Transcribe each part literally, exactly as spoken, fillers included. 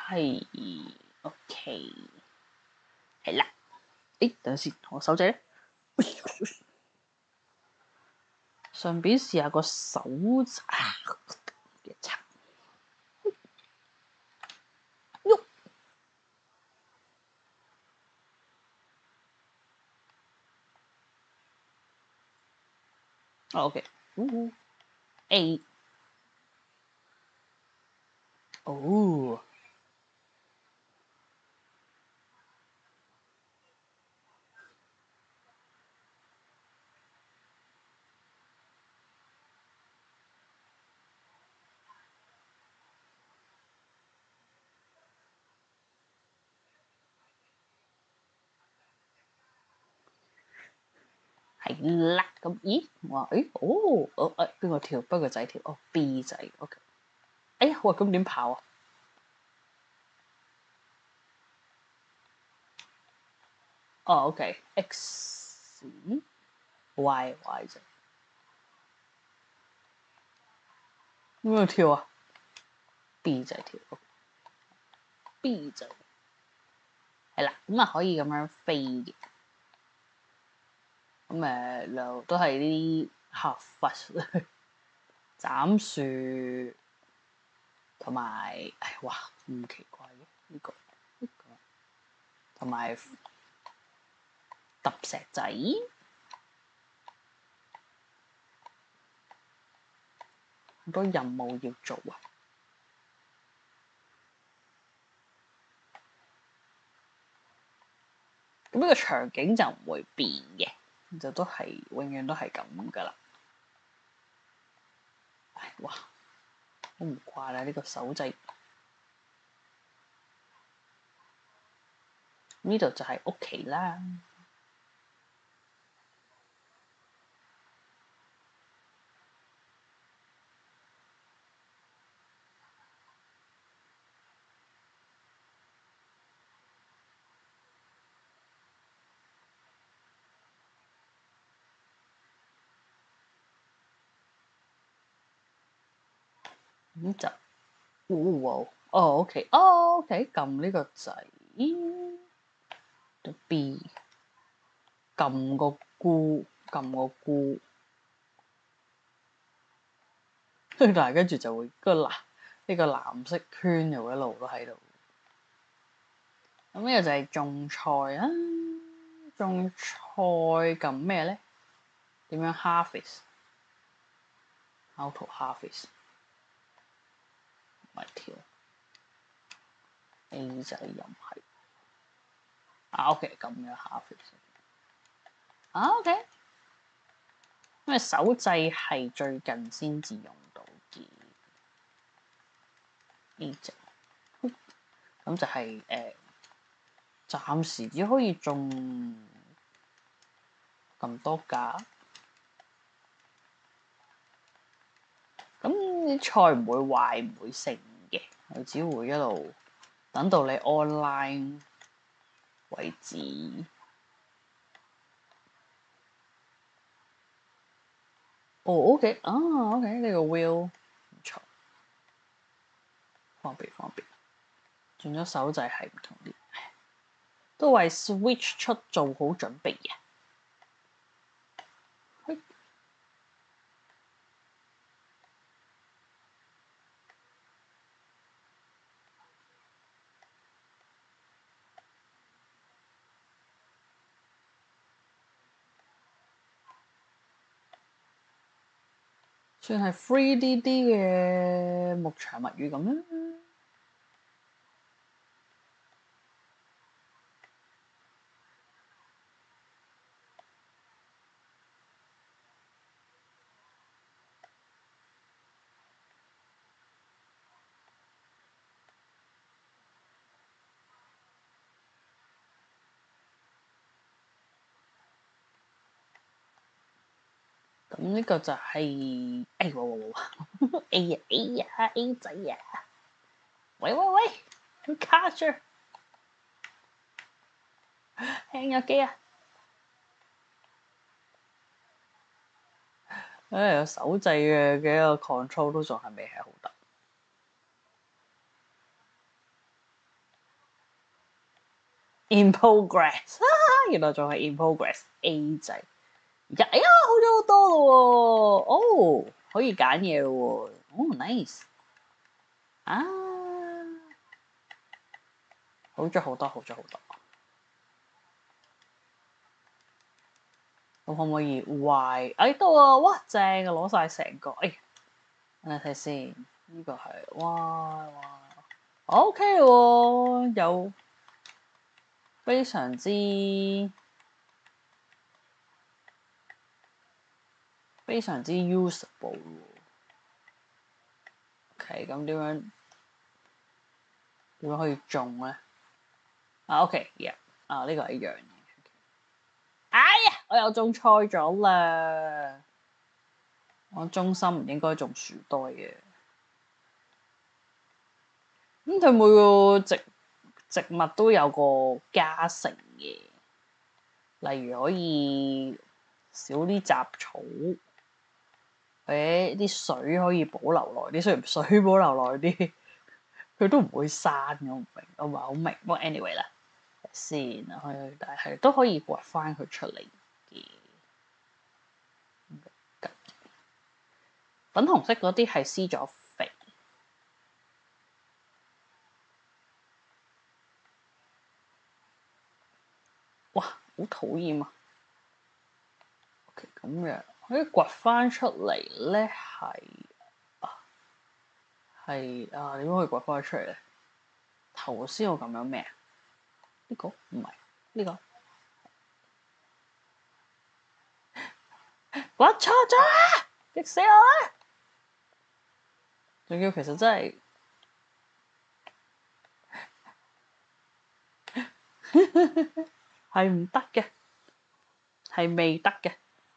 係，OK，係啦。誒，等陣先，我手仔咧，順便試下個手仔嘅擦喐。OK，嗚 A，哦。係啦，咁咦，我話誒，哦，哦誒，邊個跳？邊個仔跳？哦，B 仔，OK。哎呀，喂，咁點跑啊？哦，OK，X，Y，Y 仔，邊個跳啊？B 仔跳，B 仔，係啦，咁啊可以咁樣飛嘅。咁誒，就都係啲合法斬樹同埋，唉，哇，咁奇怪嘅呢個呢個，同埋揼石仔，好多任務要做啊！咁呢個場景就唔會變嘅，就都係永遠都係咁噶啦。唉，哇，好唔慣啦呢個手掣。呢度就係屋企啦。咁就，哦，哦，OK，哦，OK，撳呢個掣，到 B，撳個菇，撳個菇，但係跟住就會個藍呢個藍色圈又一路都喺度。咁呢個就係種菜啊！種菜撳咩咧？點樣 harvest？How to harvest？唔係跳 A 仔又唔係啊 OK 咁樣 harvest 啊 OK，因為手掣係最近先至用到嘅 A 仔，咁就係、是、誒、呃、暫時只可以種咁多架。咁啲菜唔會壞唔會剩嘅，佢只會一路等到你 online 為止。哦 OK 啊 OK 呢個 wheel 唔錯，方便方便。轉咗手掣係唔同啲，都為 Switch 出做好準備嘅。算係 three D 啲嘅牧場物語咁啦。咁呢個就係、是，哎喎喎喎 A 呀 A 呀 A 仔呀，喂喂喂，佢卡住，輕咗機啊！唉，有手掣嘅嘅一個 control 都仲係未係好得。 in progress，原來仲係 in progress A 掣。而家哎呀，好咗好多咯喎！哦，可以揀嘢咯喎！哦 ，nice 啊，好咗好多，好咗好多。咁可唔可以 Y？哎到啊！哇，正啊，攞晒成個。哎，等下睇先，呢、這個係哇哇 OK 喎，有非常之非常之 usable 喎。OK，咁點樣點樣可以中咧？啊 OK，yeah， 啊呢、這個係一樣嘅。哎呀，我又中錯咗啦！我中心唔應該種樹堆嘅。咁佢每個植植物都有個加成嘅，例如可以少啲雜草，或者啲水可以保留耐啲。雖然水保留耐啲，佢都唔會生。我唔明，我唔係好明。不過 anyway 啦，先啊，但係都可以掘翻佢出嚟嘅。粉紅色嗰啲係施咗肥。哇，好討厭啊 ！OK， 咁樣可以掘翻出嚟咧，係啊，係啊，點樣可以掘翻出嚟咧？頭先我咁樣咩啊？呢個唔係呢個，掘錯咗啦！激死我啦！仲要其實真係係唔得嘅，係未得嘅。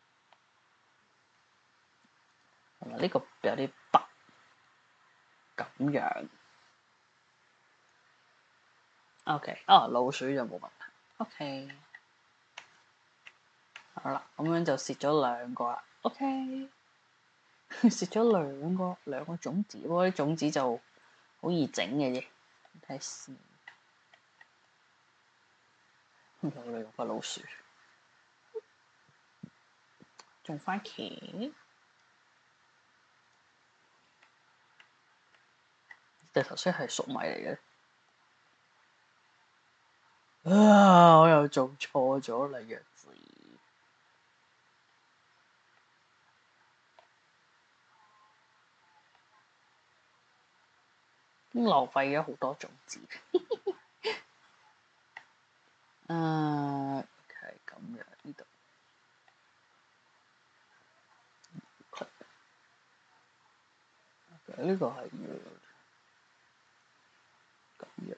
同埋呢個有啲白咁樣。OK， 哦，老鼠就冇問題。OK， 好啦，咁樣就蝕咗兩個啦。OK， 蝕咗兩個兩個種子，不過啲種子就好易整嘅啫。睇下先，又嚟個老鼠，種番茄。但頭先係粟米嚟嘅。啊！我又做錯咗啦，藥字。浪費咗好多種子。誒，係咁樣呢度。呢個係要咁樣，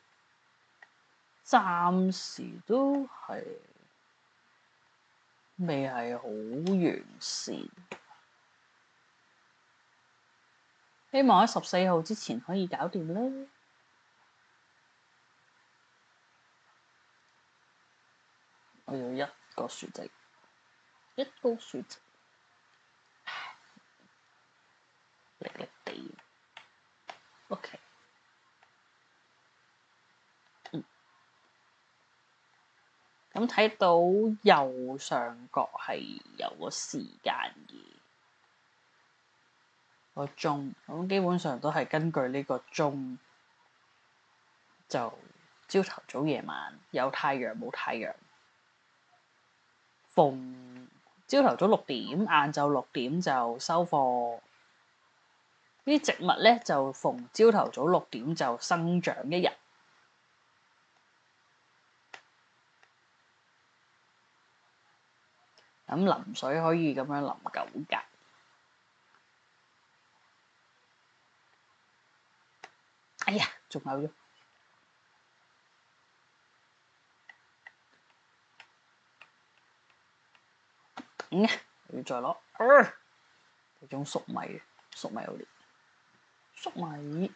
暫時都係未係好完善。希望喺十四號之前可以搞掂啦。我要一個薯仔，一個薯仔，力力地。OK， 嗯，咁睇到右上角係有個時間嘅個鐘，咁基本上都係根據呢個鐘，就朝頭早、夜晚，有太陽冇太陽。逢朝頭早六點，晏晝六點就收貨。啲植物咧就逢朝頭早六點就生長一日。咁淋水可以咁樣淋九格。哎呀，仲有咗。嗯，要再攞。呃，有種粟米，粟米好啲。粟米。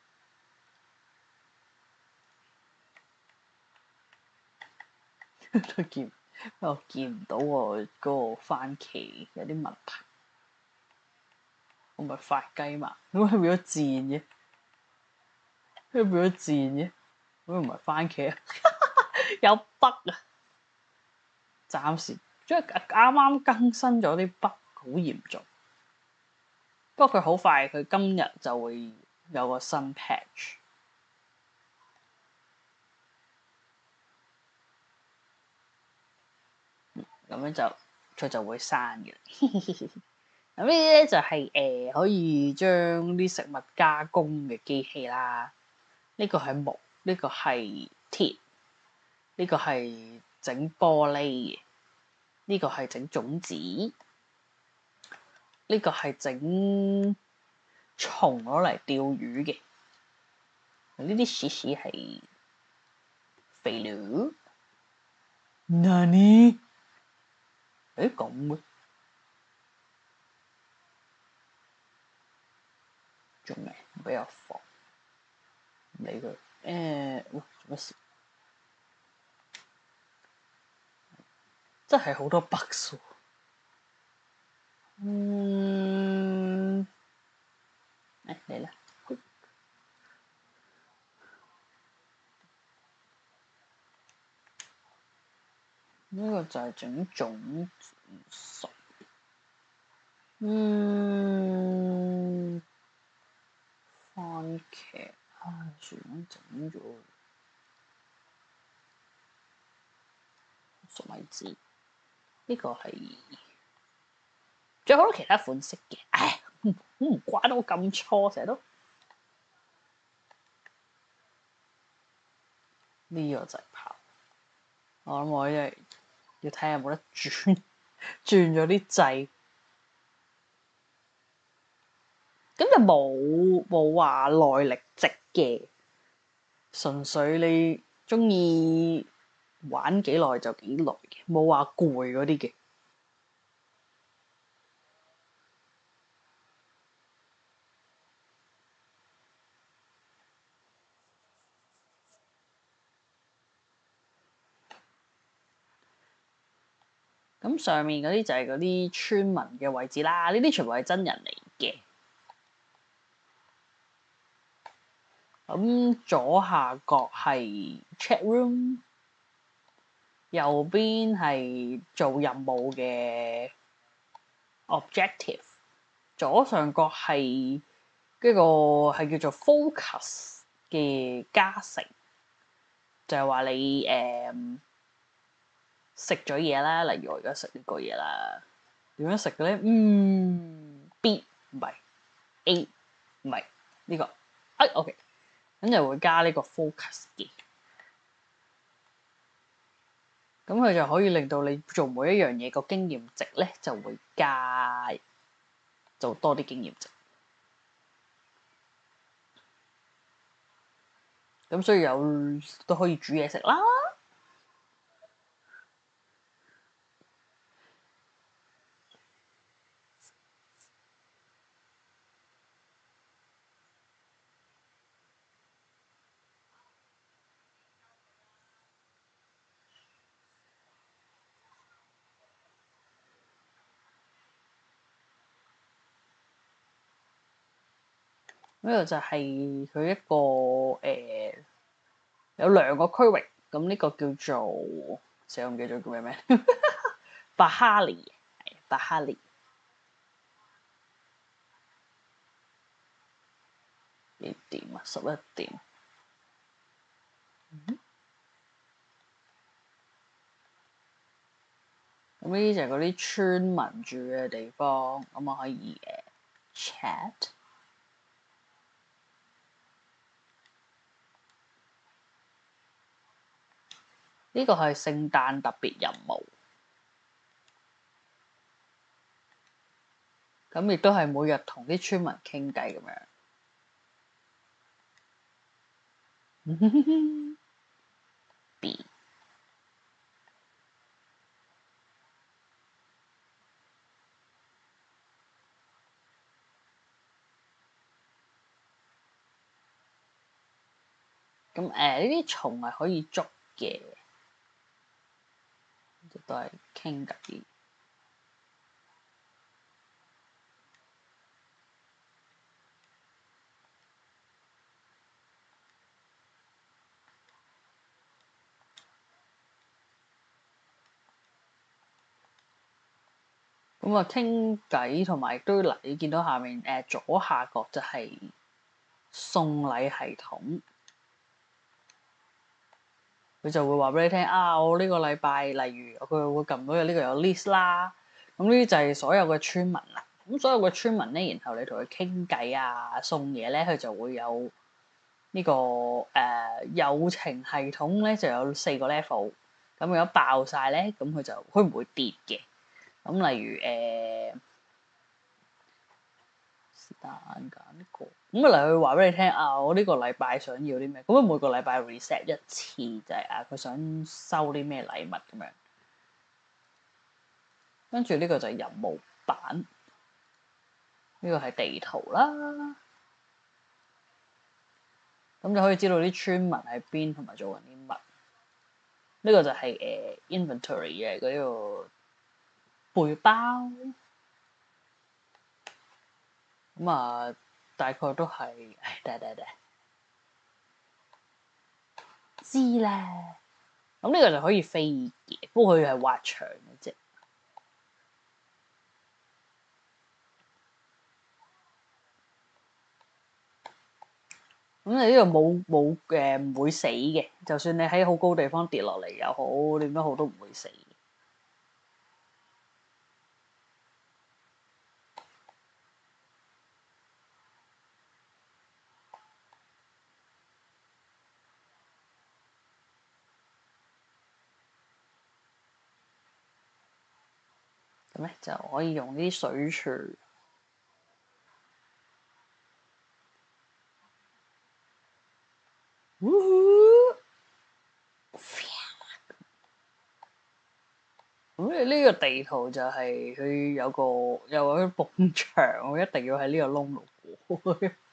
都見，我見唔到我嗰個番茄有啲問題。我咪發雞嘛？點解變咗箭嘅？點解變咗箭嘅？點解唔係番茄啊？ 有 bug 啊！暫時即係啱啱更新咗啲 bug，好嚴重。不過佢好快，佢今日就會有個新 patch。咁樣就佢就會刪嘅。咁呢啲咧就係、是、誒、呃、可以將啲食物加工嘅機器啦。呢、這個係木，呢、這個係鐵，呢、這個係整玻璃嘅，呢、這個係整種子，呢、這個係整蟲攞嚟釣魚嘅。呢啲屎屎係肥料。Nani？誒咁嘅？仲未比較放，唔理佢。誒，哇！做乜事？真係好多 bugs 喎。嗯，誒嚟啦！呢個就係整種子熟。嗯，番茄啊，算啦，整咗熟米糍。呢個係仲有好多其他款式嘅。唉，唔唔關我咁錯，成日都呢個就係炮。我諗我一係要睇下有冇得轉轉咗啲掣。咁就冇冇話耐力值嘅，純粹你中意玩幾耐就幾耐嘅，冇話攰嗰啲嘅。咁上面嗰啲就係嗰啲村民嘅位置啦，呢啲全部係真人嚟嘅。咁左下角係 chat room，右邊係做任務嘅 objective，左上角係呢個係叫做 focus 嘅加成，就係話你誒食咗嘢啦，例如我而家食呢個嘢啦，點樣食嘅咧？嗯，B 唔係 A 唔係呢個，哎 OK。咁就會加呢個 focus 嘅，咁佢就可以令到你做每一樣嘢個經驗值咧就會加，就多啲經驗值。咁所以有都可以煮嘢食啦。呢個就係佢一個誒、呃、有兩個區域，咁呢個叫做死我唔記得咗叫咩名，巴哈利係巴哈利。幾點啊？十一點。咁呢啲就係嗰啲村民住嘅地方，咁我可以誒 chat。呢個係聖誕特別任務，咁亦都係每日同啲村民傾偈咁樣。B 咁誒呢啲蟲係可以捉嘅，都係傾偈。 咁啊傾偈同埋亦都嗱，你見到下面誒、呃、左下角就係送禮系統，佢就會話俾你聽啊！我呢個禮拜，例如佢會撳到有呢個有 list 啦，咁呢啲就係所有嘅村民啦。咁所有嘅村民咧，然後你同佢傾偈啊、送嘢咧，佢就會有呢、呢個誒、呃、友情系統咧，就有四個 level。咁如果爆晒咧，咁佢就佢唔會跌嘅。咁例如誒，是但揀一個，咁啊嚟去話俾你聽啊，我呢個禮拜想要啲咩？咁啊每個禮拜 reset 一次，就係、是、啊佢想收啲咩禮物咁樣。跟住呢個就係任務版，呢、這個係地圖啦。咁就可以知道啲村民喺邊同埋做緊啲乜。呢、這個就係、是、誒、呃、inventory 嘅嗰個背包。咁啊，大概都係，唉，得得得，知啦。咁呢個就可以飛嘅，不過佢係滑翔嘅啫。咁你呢度冇冇誒唔會死嘅，就算你喺好高地方跌落嚟又好，點都好都唔會死。咁咧就可以用啲水柱。咁呢個地圖就係佢有個有個埲牆，我一定要喺呢個窿度過。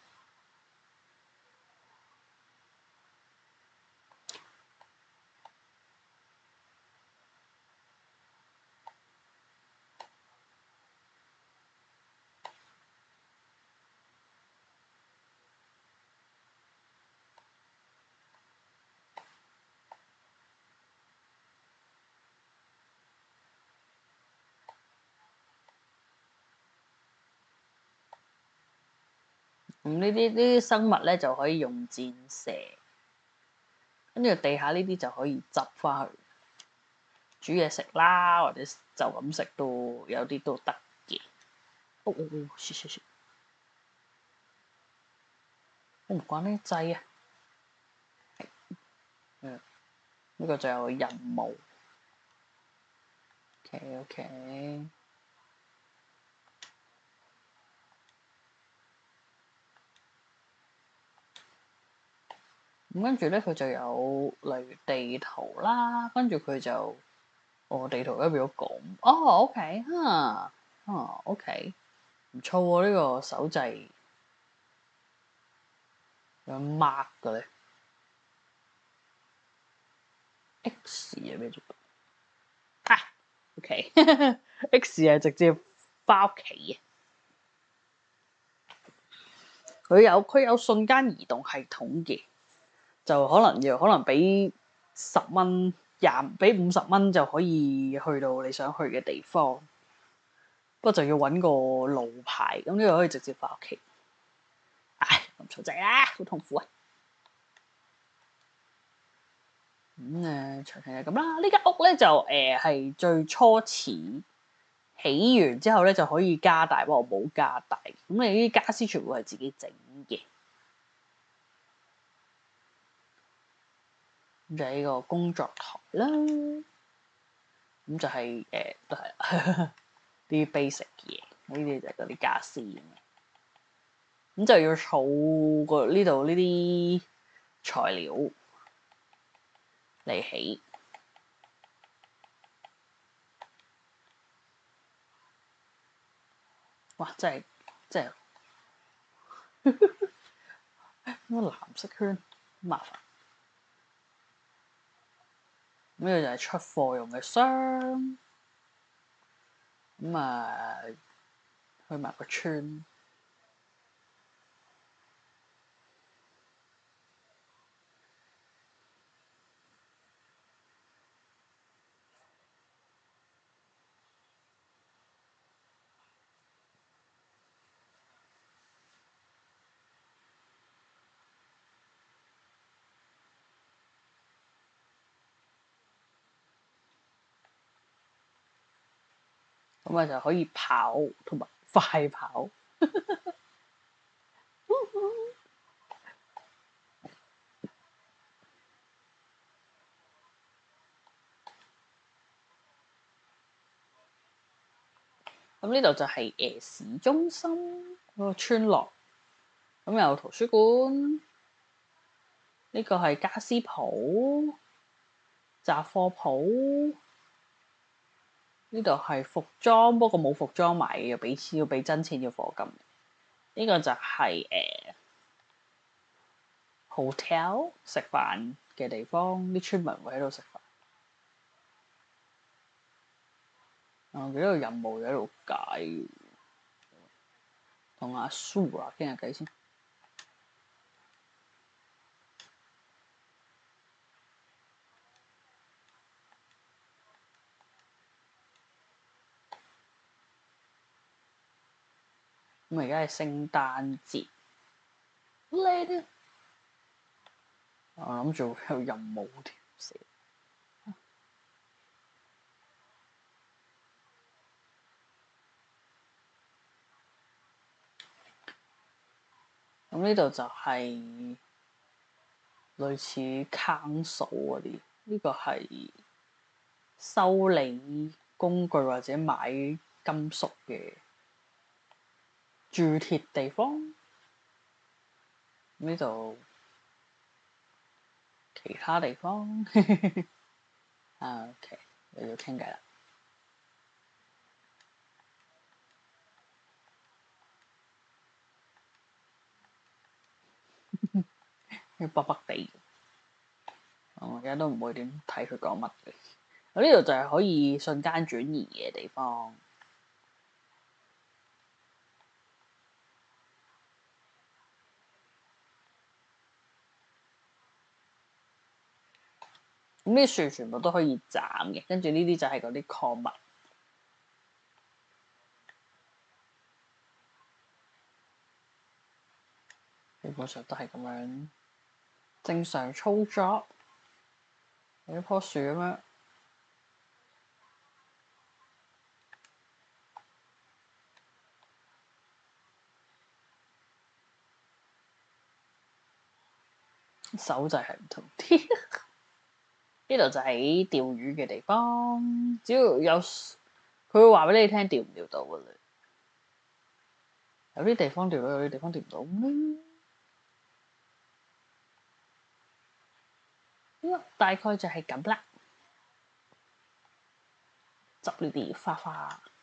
咁呢啲呢啲生物咧就可以用箭射，跟住地下呢啲就可以執翻去煮嘢食啦，或者就咁食都有啲都得嘅。哦哦哦，雪雪雪！我唔慣呢啲掣啊。嗯，呢個就有任務。OK OK。咁跟住咧，佢就有例如地圖啦，跟住佢就哦地圖嗰邊有講哦 OK 哈哦 OK 唔錯喎，呢個手掣有 mark 嘅咧 X 係咩做？啊 OK X 係直接翻屋企嘅，佢有佢有瞬間移動系統嘅。就可能要可能俾十蚊廿俾五十蚊就可以去到你想去嘅地方，不過就要揾個路牌，咁呢個可以直接翻屋企。唉，咁嘈仔啦，好痛苦啊！咁誒，詳情係咁啦。呢間屋咧就誒係、呃、最初始起完之後咧就可以加大，不過我冇加大。咁你呢啲家私全部係自己整嘅。咁就係呢個工作台啦。咁就係、是、誒、呃、都係啲 basic 嘢，呢啲就係嗰啲家私咁。咁就要儲個呢度呢啲材料嚟起。哇！真係真係呢個藍色圈麻煩。呢個就係出貨用嘅箱。咁啊，去埋個村。 咁咪就可以跑同埋快跑。咁呢度就係、是、誒、呃、市中心嗰個村落，咁有圖書館，呢、這個係家私鋪、雜貨鋪，呢度係服裝，不過冇服裝賣嘅，要俾錢，要俾真錢要課金。呢、這個就係、是、誒、呃、hotel 食飯嘅地方，啲村民會喺度食飯。我記得個任務喺度解，同阿蘇啊傾下偈先。咁而家係聖誕節，Lady，我諗住有任務添，死！咁呢度就係類似 council 嗰啲，呢個係修理工具或者買金屬嘅鑄鐵地方。呢度其他地方啊，OK，又要傾偈啦。要北北地，我而家都唔會點睇佢講乜嘅。我呢度就係可以瞬間轉移嘅地方。咁啲樹全部都可以斬嘅，跟住呢啲就係嗰啲礦物。基本上都係咁樣正常操作。有一棵樹咁樣，手掣係唔同啲。呢度就係釣魚嘅地方，只要有佢會話俾你聽釣唔釣到嘅。有啲地方釣到，有啲地方釣唔到。嗯，大概就係咁啦。執呢啲花花。